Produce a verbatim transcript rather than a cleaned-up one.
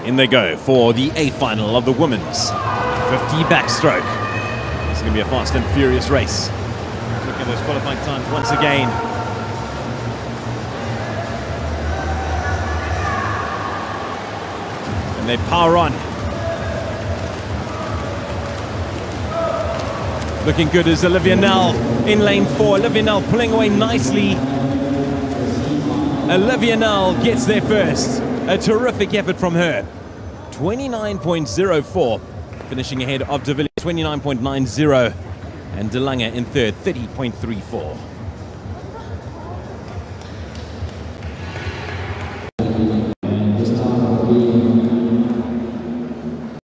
In they go for the A final of the women's fifty backstroke. It's going to be a fast and furious race. Look at those qualifying times once again. And they power on. Looking good is Olivia Nell in lane four. Olivia Nell pulling away nicely. Olivia Nell gets there first. A terrific effort from her. twenty-nine point zero four, finishing ahead of De Villers, twenty-nine point nine zero. And De Lange in third, thirty point three four.